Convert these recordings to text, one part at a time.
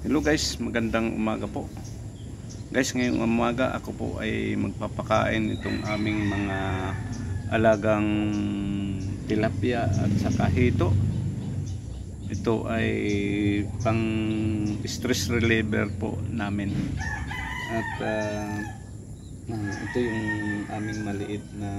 Hello guys, magandang umaga po. Guys, ngayong umaga ako po ay magpapakain itong aming mga alagang tilapia at saka hito. Ito ay pang stress reliever po namin. At ito yung aming maliit na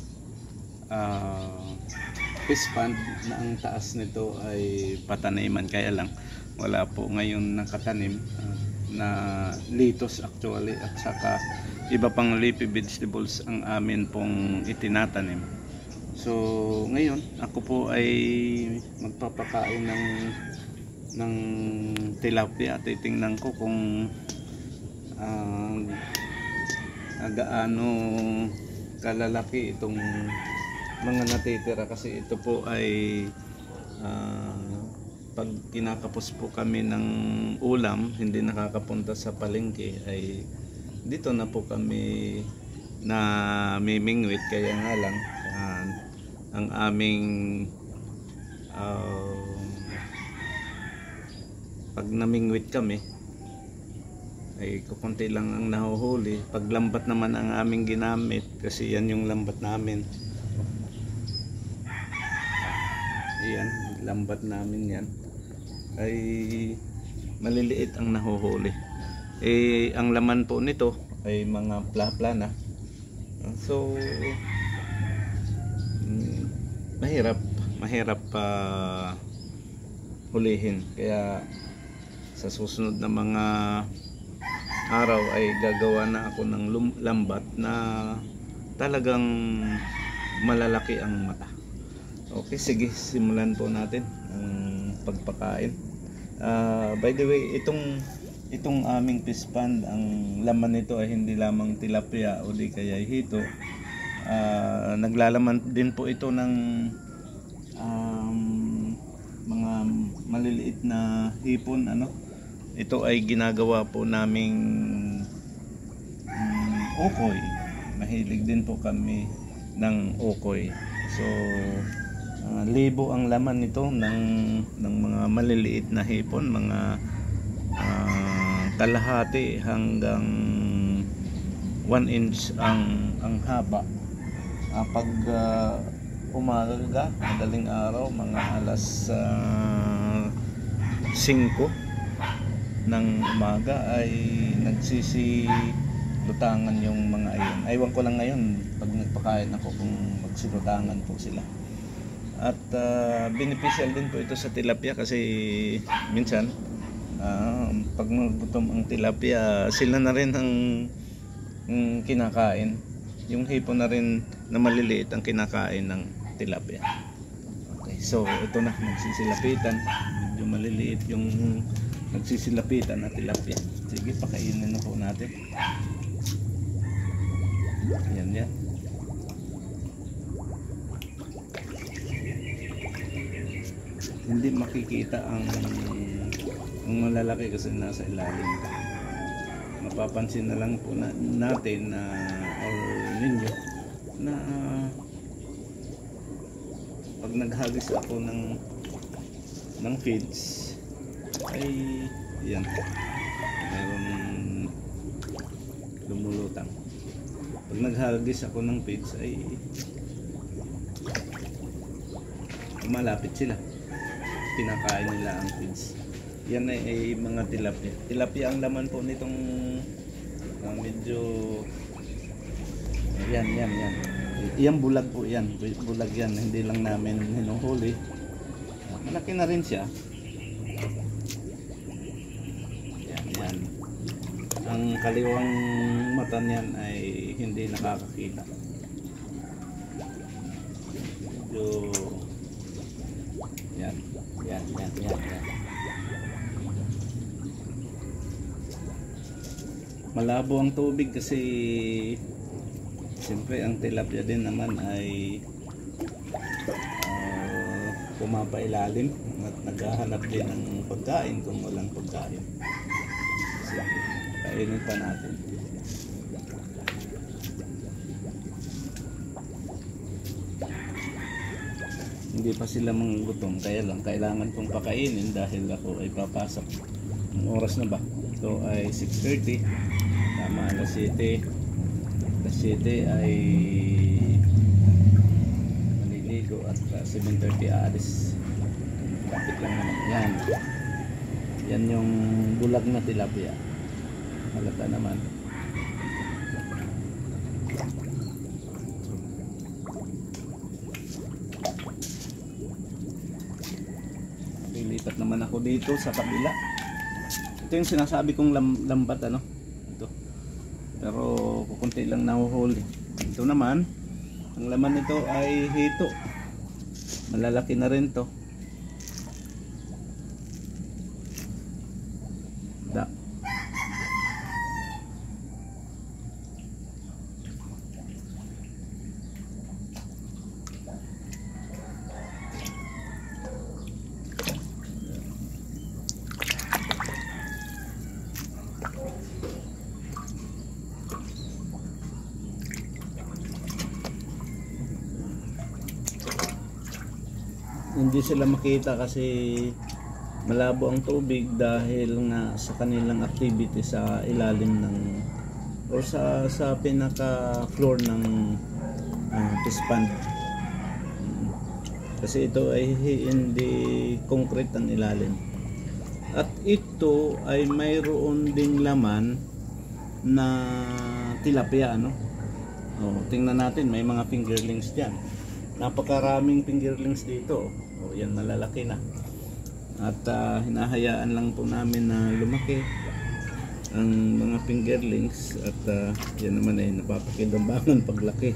fish pond na ang taas nito ay pataniman, kaya lang wala po ngayon nakatanim na litos actually, at saka iba pang leafy vegetables ang amin pong itinatanim. So ngayon ako po ay magpapakain ng tilapia. Titingnan ko kung gaano kalalaki itong mga natitira, kasi ito po ay pag kinakapos po kami ng ulam, hindi nakakapunta sa palengke, ay dito na po kami na mimingwit. Kaya nga lang ang aming pag namingwit kami ay kukunti lang ang nahuhuli. Pag lambat naman ang aming ginamit, kasi yan yung lambat namin, ayan, lambat namin yan, ay maliliit ang nahuhuli. Ang laman po nito ay mga plana. So mahirap pa hulihin. Kaya sa susunod na mga araw ay gagawa na ako ng lambat na talagang malalaki ang mata. Okay, sige, simulan po natin ang pagpakain. By the way, itong aming fish pond, ang laman nito ay hindi lamang tilapia o di kaya hito. Naglalaman din po ito ng mga maliliit na hipon. Ito ay ginagawa po naming okoy. Mahilig din po kami ng okoy. So libo ang laman nito ng mga maliliit na hipon, mga kalahati hanggang 1 inch ang haba. Pag umaga, madaling araw, mga alas 5 ng umaga ay nagsisilutangan yung mga ayon. Aywan ko lang ngayon pag nagpakain ako kung magsilutangan po sila. At beneficial din po ito sa tilapia, kasi minsan pag nagutom ang tilapia, sila na rin ang kinakain. Yung hipon na rin na maliliit ang kinakain ng tilapia. Okay, so ito na, nagsisilapitan. Medyo maliliit yung nagsisilapitan na tilapia. Sige, pakainin na po natin. Yan. Hindi makikita ang malalaki kasi nasa ilalim. Mapapansin na lang po natin or ninyo na pag naghagis ako ng feeds ay yan, meron lumulutang. Pag naghagis ako ng feeds ay malapit sila, pinakain nila ang feeds. Yan ay mga tilapia. Tilapia ang laman po nitong medyo yan. Yan bulag po yan. Bulag yan. Hindi lang namin hinuhuli. Malaki na rin siya. Yan. Ang kaliwang mata niyan ay hindi nakakakita. Medyo yan. Malabo ang tubig kasi siyempre ang tilapia din naman ay pumapailalim at naghahanap din ng pagkain kung walang pagkain. Sige, kainin pa natin. Hindi pa sila manggutom, kaya lang kailangan kong pakainin dahil ako ay papasok Ang oras na ba? Ito ay 6:30. Tama, alas 7. Alas 7 ay maliligo at 7:30 aalis. Kapit lang naman. Yan. Yan yung bulag na tilapia. Halata naman. Lilipat naman ako dito sa kabila. Ito yung sinasabi kong lambat ano. Ito. Pero kukunti lang nahuhuli. Ito naman, ang laman nito ay hito. Malalaki na rin to. Da. Hindi sila makita kasi malabo ang tubig dahil nga sa kanilang activity sa ilalim ng o sa pinaka floor ng fish pond. Kasi ito ay hindi concrete ang ilalim. At ito ay mayroon ding laman na tilapia ano. Tingnan natin, may mga fingerlings diyan. Napakaraming fingerlings dito. Yan malalaki na. At hinahayaan lang po namin na lumaki ang mga fingerlings at yan naman ay napapakidambangan paglaki.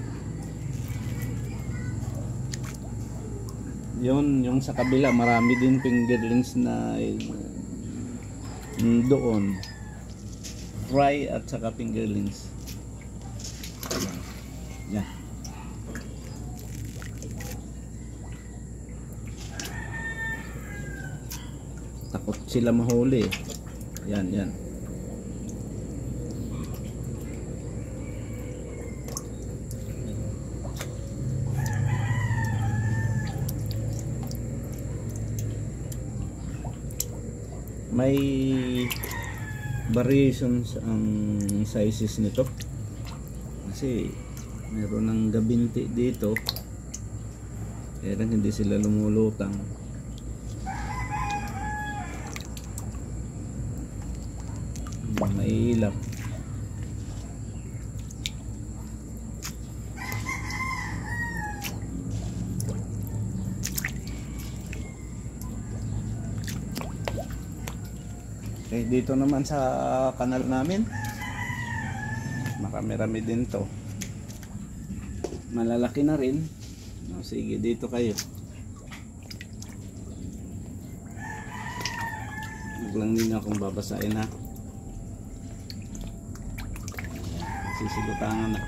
Yun, yung sa kabila marami din fingerlings na doon. Fry at saka fingerlings. Yan. Takot sila mahuli. Yan, yan. May variations ang sizes nito. Kasi meron ng gabinti dito. Kaya lang hindi sila lumulutang. May ilap. Okay, dito naman sa kanal namin marami-rami din to. Malalaki na rin. Sige, dito kayo. Huwag lang din akong babasahin ha. Sisilutangan na.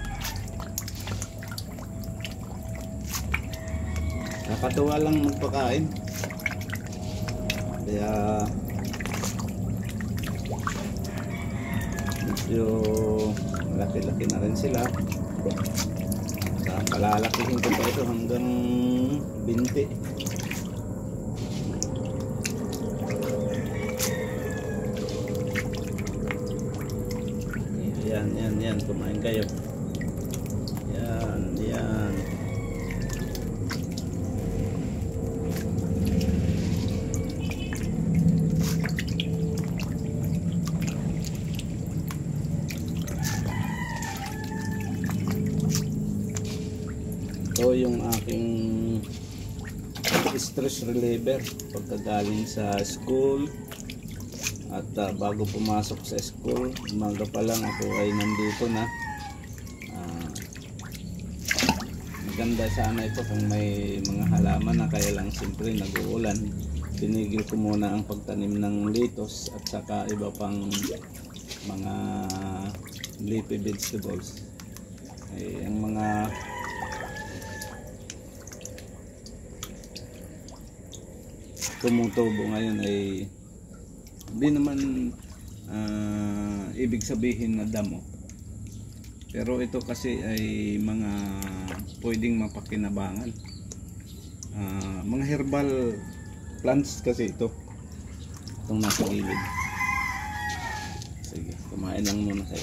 Nakakatuwa lang magpakain. Kaya medyo malaki-laki na rin sila. Palalakihin ko pa ito hanggang 20. Yan, kumain kayo. Yan. Ito yung aking stress reliever pagkagaling sa school. At bago pumasok sa school, umaga pa lang ako ay nandito na. Maganda sana ito kung may mga halaman na, kaya lang siyempre nag-uulan. Pinigil ko muna ang pagtanim ng litos at saka iba pang mga leafy vegetables. Ang mga tumutubo ngayon ay hindi naman ibig sabihin na damo, pero ito kasi ay mga pwedeng mapakinabangan, mga herbal plants kasi itong nasa gilid. Kumain lang muna kayo.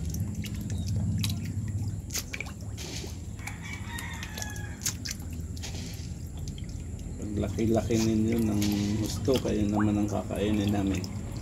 Pag laki-laki ninyo ng gusto, kayo naman ang kakainin namin.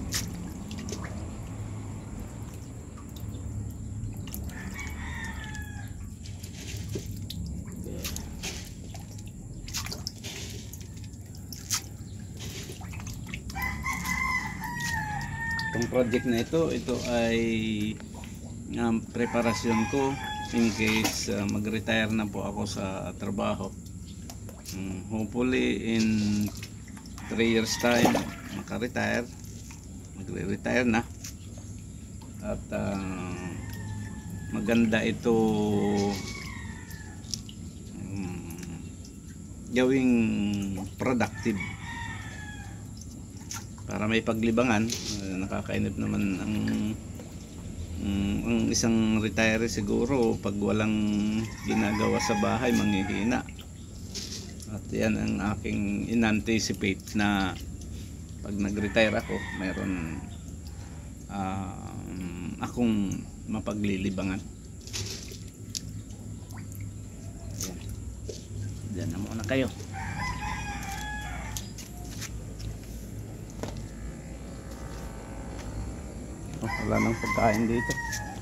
Itong project na ito ay preparasyon ko in case mag-retire na po ako sa trabaho. Hopefully in 3 years time maka-retire, magre-retire na. At maganda ito gawing productive para may paglibangan. Nakakainip naman ang isang retiree siguro pag walang ginagawa sa bahay, manghihina. At yan ang aking in-anticipate na pag nag-retire ako, mayroon akong mapaglilibangan. Ayan. Diyan na muna kayo. Wala nang pagkain dito.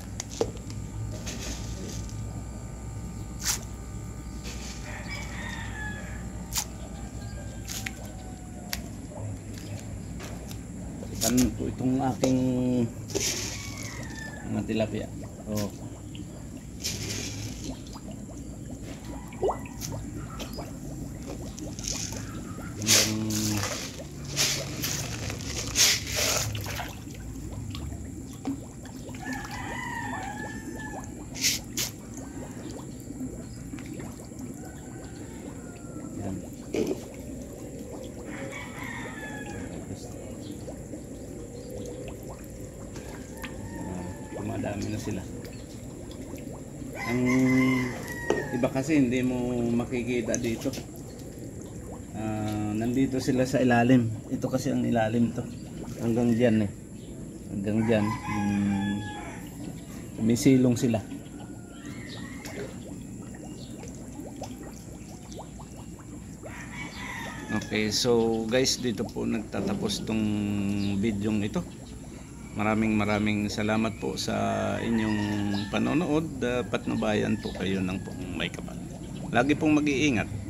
Ikan po itong aking mga tilapia. Oh. Dumadami na sila. Ang iba kasi hindi mo makikita dito. Nandito sila sa ilalim. Ito kasi ang ilalim to. Hanggang dyan eh. Hanggang dyan. May silong sila. Okay, so guys, dito po nagtatapos tong video ito. Maraming salamat po sa inyong panonood. Patnubayan po kayo ng pong may kapal. Lagi pong mag-iingat.